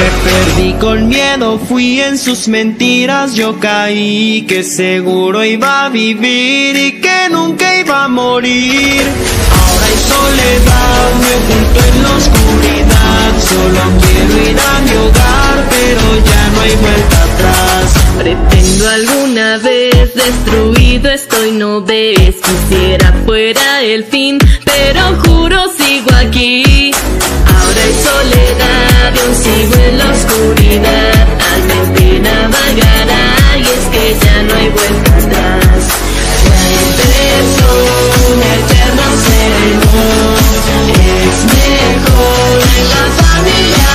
Me perdí con miedo, fui en sus mentiras, yo caí que seguro iba a vivir y que nunca iba a morir. Ahora hay soledad, me oculto en la oscuridad, solo quiero ir a mi hogar, pero ya no hay vuelta atrás. Pretendo alguna vez, destruido estoy, no ves. Quisiera fuera el fin, pero juro sigo aquí. Ahora hay soledad, yo sigo en la oscuridad. Al destino vagará y es que ya no hay vuelta atrás. Ya empezó un eterno sermón. Es mejor en la familia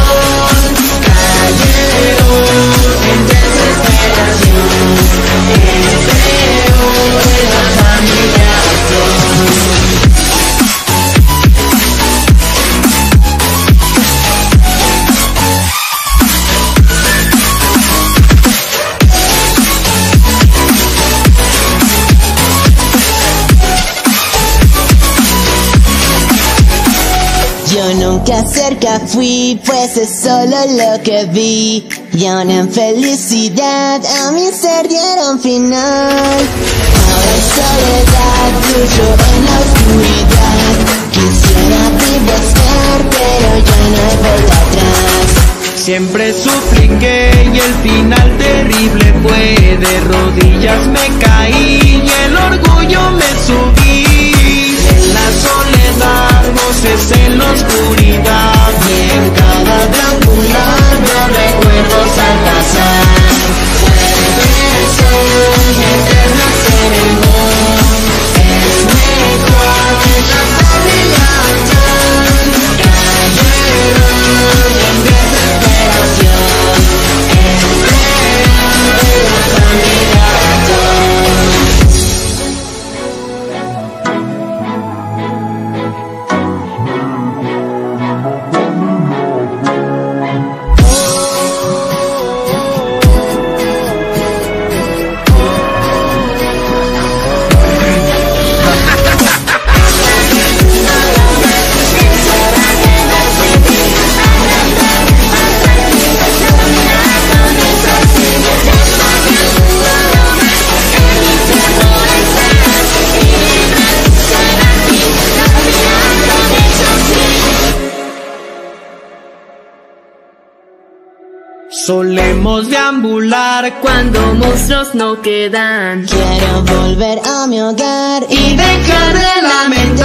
cayeron en desesperación. Es peor en la familia. Yo nunca cerca fui, pues es solo lo que vi. Y una infelicidad a mi ser dieron final. Ahora hay soledad, fluyo en la oscuridad. Quisiera vivo estar, pero ya no hay vuelta atrás. Siempre supliqué y el final terrible fue. De rodillas me caí y el orgullo me subí. En la soledad, voces en la oscuridad, y en cada triangular veo recuerdos al pasar. Regreso, mi eterna sermón. Es mejor que la familia cayeron en desesperación. Es peor que la familia. Solemos deambular Cuando monstruos no quedan, Quiero volver a mi hogar y dejar de lamentar.